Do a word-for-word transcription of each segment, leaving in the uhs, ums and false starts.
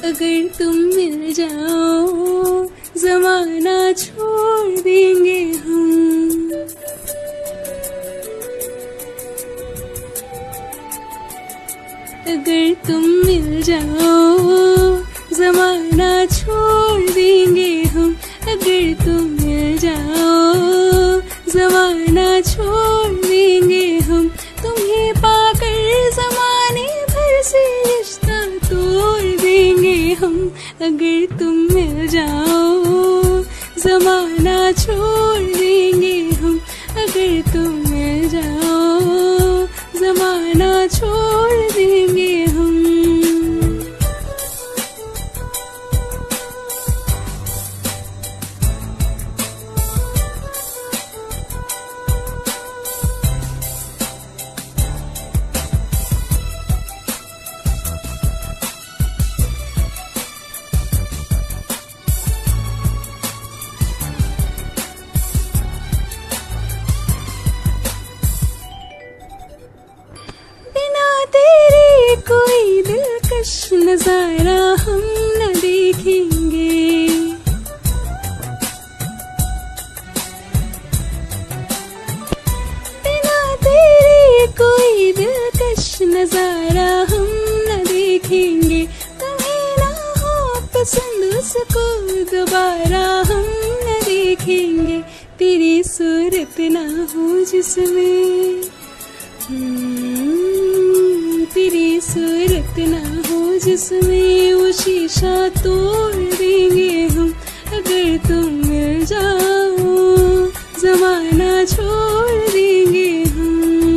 अगर तुम मिल जाओ जमाना छोड़ देंगे हम। अगर तुम मिल जाओ जमाना छोड़ देंगे हम। अगर तुम मिल जाओ जमाना छोड़ देंगे हम। तुम्हें पाकर जमाने भर से रिश्ता तोड़ देंगे हम। अगर तुम मिल जाओ जमाना छोड़ देंगे हम। अगर तुम मिल जाओ जमाना छोड़ देंगे हम। कोई दिलकश नजारा हम न देखेंगे। बिना तेरे कोई दिलकश नजारा हम न देखेंगे। तुम्हें ना हो पसंद उसको दोबारा हम न देखेंगे। तेरी सूरत ना हो जिसमें तेरी सूरत ना हो जिसमें वो शीशा तोड़ देंगे हम। अगर तुम मिल जाओ जमाना छोड़ देंगे हम।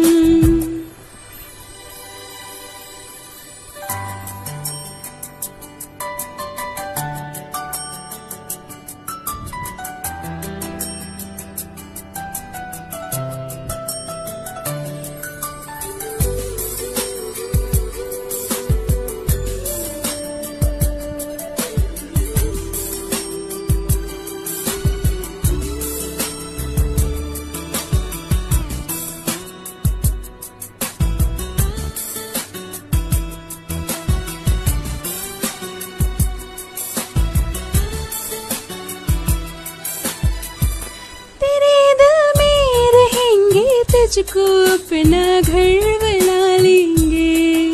तुझको अपना घर बना लेंगे।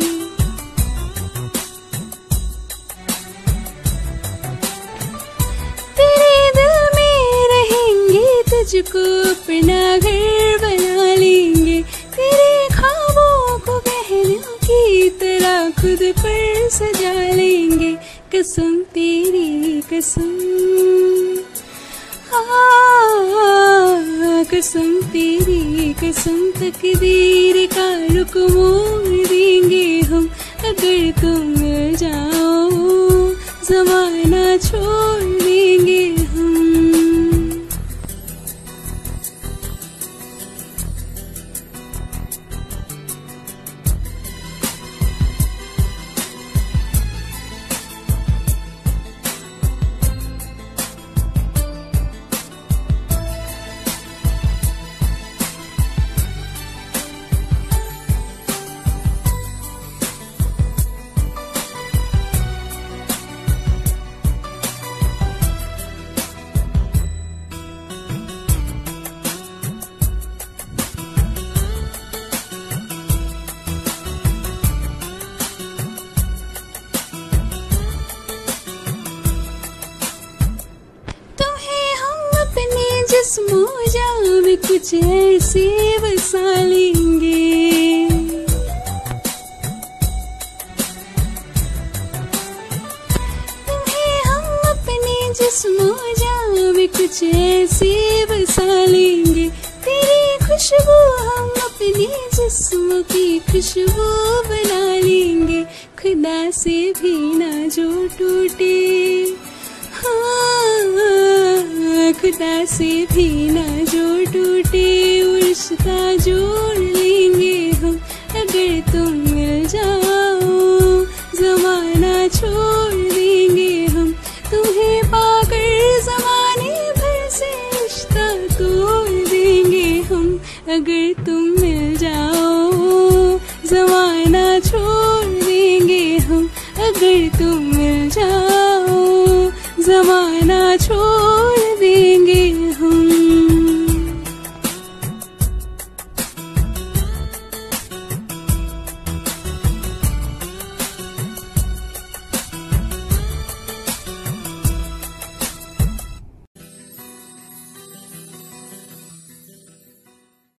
तेरे दिल में रहेंगे तुझको अपना घर बना लेंगे। तेरे ख्वाबों को बहनों की तरह खुद पर सजा लेंगे। कसम तेरी कसम कसम तेरी कसम तकदीर का रुख मोड़ देंगे हम। अगर तुम मिल जाओ जमाना छोड़ देंगे हम। जिस्मों में कुछ ऐसे बसा लेंगे। तुम्हें हम अपने जिस्मों में कुछ ऐसे बसा लेंगे। तेरी खुशबू हम अपने जिस्म की खुशबू बना लेंगे। खुदा से भी ना जो टूटे खुदा से भी ना जो टूटे रिश्ता जोड़ लेंगे हम। अगर तुम मिल जाओ जमाना छोड़ देंगे हम। तुम्हें पाकर जमाने भर से रिश्ता तोड़ देंगे हम। अगर तुम